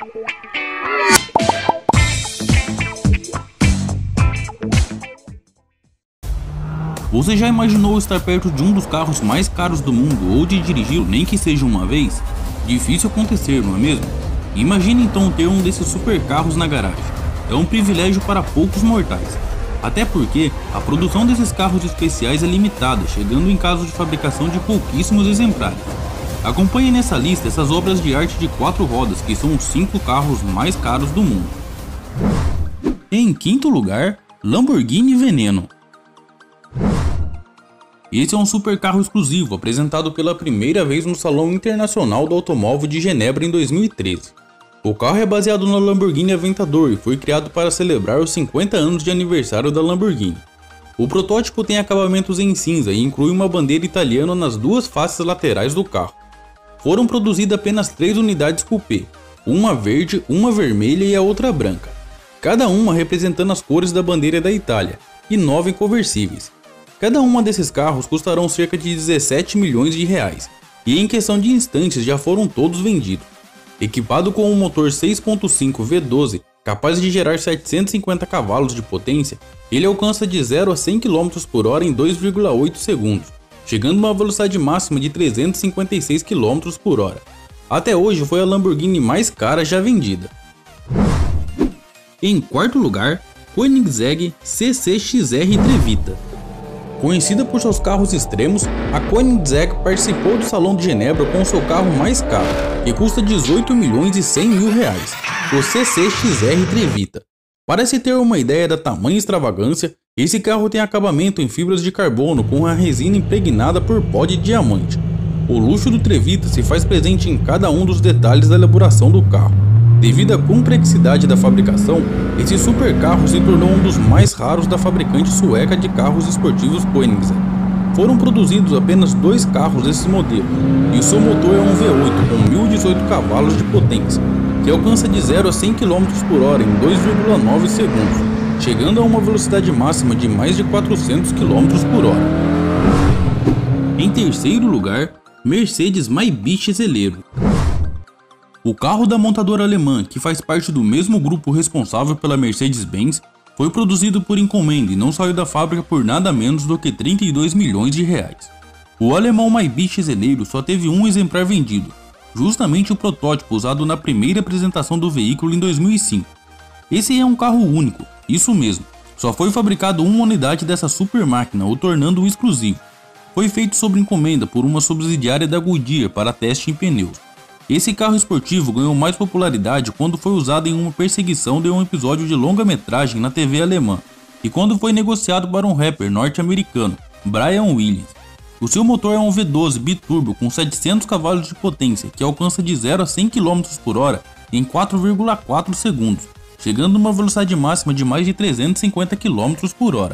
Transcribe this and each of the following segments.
Você já imaginou estar perto de um dos carros mais caros do mundo ou de dirigi-lo nem que seja uma vez? Difícil acontecer, não é mesmo? Imagine então ter um desses super carros na garagem. É um privilégio para poucos mortais. Até porque a produção desses carros especiais é limitada, chegando em caso de fabricação de pouquíssimos exemplares. Acompanhe nessa lista essas obras de arte de 4 rodas, que são os 5 carros mais caros do mundo. Em quinto lugar, Lamborghini Veneno. Esse é um super carro exclusivo, apresentado pela primeira vez no Salão Internacional do Automóvel de Genebra em 2013. O carro é baseado no Lamborghini Aventador e foi criado para celebrar os 50 anos de aniversário da Lamborghini. O protótipo tem acabamentos em cinza e inclui uma bandeira italiana nas duas faces laterais do carro. Foram produzidas apenas 3 unidades coupé, uma verde, uma vermelha e a outra branca, cada uma representando as cores da bandeira da Itália, e 9 conversíveis. Cada uma desses carros custarão cerca de 17 milhões de reais, e em questão de instantes já foram todos vendidos. Equipado com um motor 6.5 V12 capaz de gerar 750 cavalos de potência, ele alcança de 0 a 100 km por hora em 2,8 segundos, chegando a uma velocidade máxima de 356 km por hora. Até hoje foi a Lamborghini mais cara já vendida. Em quarto lugar, Koenigsegg CC-XR Trevita. Conhecida por seus carros extremos, a Koenigsegg participou do Salão de Genebra com seu carro mais caro, que custa 18 milhões e 100 mil reais, o CC-XR Trevita. Para se ter uma ideia da tamanha extravagância, esse carro tem acabamento em fibras de carbono com a resina impregnada por pó de diamante. O luxo do Trevita se faz presente em cada um dos detalhes da elaboração do carro. Devido à complexidade da fabricação, esse super carro se tornou um dos mais raros da fabricante sueca de carros esportivos Koenigsegg. Foram produzidos apenas 2 carros desses modelos, e o seu motor é um V8 com 1018 cavalos de potência, que alcança de 0 a 100 km por hora em 2,9 segundos, chegando a uma velocidade máxima de mais de 400 km por hora. Em terceiro lugar, Mercedes Maybach Celeiro. O carro da montadora alemã, que faz parte do mesmo grupo responsável pela Mercedes-Benz, foi produzido por encomenda e não saiu da fábrica por nada menos do que 32 milhões de reais. O alemão Maybach Celeiro só teve um exemplar vendido, justamente o protótipo usado na primeira apresentação do veículo em 2005. Esse é um carro único, isso mesmo, só foi fabricado uma unidade dessa super máquina, o tornando-o exclusivo. Foi feito sob encomenda por uma subsidiária da Goodyear para teste em pneus. Esse carro esportivo ganhou mais popularidade quando foi usado em uma perseguição de um episódio de longa-metragem na TV alemã e quando foi negociado para um rapper norte-americano, Brian Williams. O seu motor é um V12 biturbo com 700 cavalos de potência que alcança de 0 a 100 km por hora em 4,4 segundos, chegando a uma velocidade máxima de mais de 350 km por hora.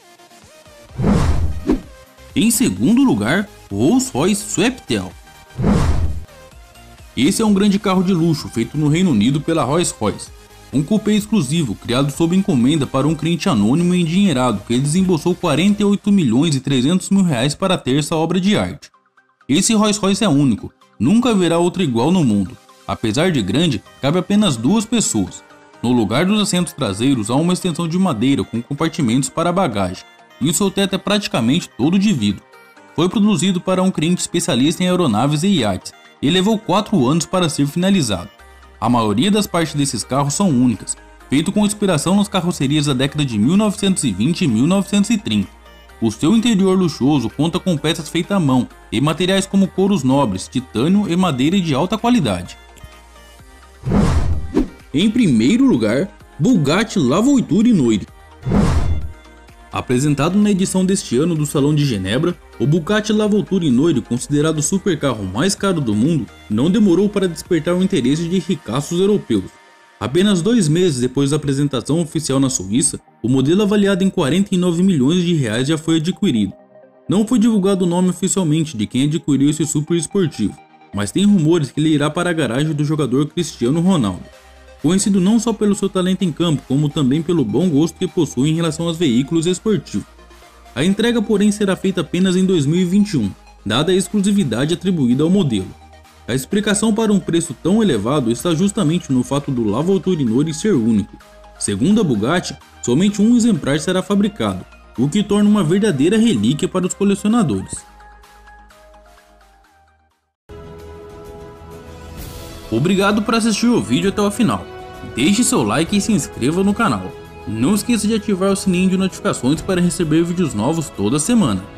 Em segundo lugar, Rolls-Royce Sweptail. Esse é um grande carro de luxo feito no Reino Unido pela Rolls-Royce, um coupé exclusivo criado sob encomenda para um cliente anônimo e endinheirado que desembolsou 48 milhões e 300 mil reais para ter essa obra de arte. Esse Rolls-Royce é único, nunca haverá outro igual no mundo. Apesar de grande, cabe apenas 2 pessoas. No lugar dos assentos traseiros há uma extensão de madeira com compartimentos para bagagem, e o seu teto é praticamente todo de vidro. Foi produzido para um cliente especialista em aeronaves e iates, e levou 4 anos para ser finalizado. A maioria das partes desses carros são únicas, feito com inspiração nas carrocerias da década de 1920 e 1930. O seu interior luxuoso conta com peças feitas à mão e materiais como couros nobres, titânio e madeira de alta qualidade. Em primeiro lugar, Bugatti Lavauture Noir. Apresentado na edição deste ano do Salão de Genebra, o Bugatti Lavauture Noir, considerado o supercarro mais caro do mundo, não demorou para despertar o interesse de ricaços europeus. Apenas 2 meses depois da apresentação oficial na Suíça, o modelo avaliado em 49 milhões de reais já foi adquirido. Não foi divulgado o nome oficialmente de quem adquiriu esse super esportivo, mas tem rumores que ele irá para a garagem do jogador Cristiano Ronaldo. Conhecido não só pelo seu talento em campo, como também pelo bom gosto que possui em relação aos veículos esportivos. A entrega, porém, será feita apenas em 2021, dada a exclusividade atribuída ao modelo. A explicação para um preço tão elevado está justamente no fato do Lavauturinori ser único. Segundo a Bugatti, somente um exemplar será fabricado, o que torna uma verdadeira relíquia para os colecionadores. Obrigado por assistir o vídeo até o final. Deixe seu like e se inscreva no canal. Não esqueça de ativar o sininho de notificações para receber vídeos novos toda semana.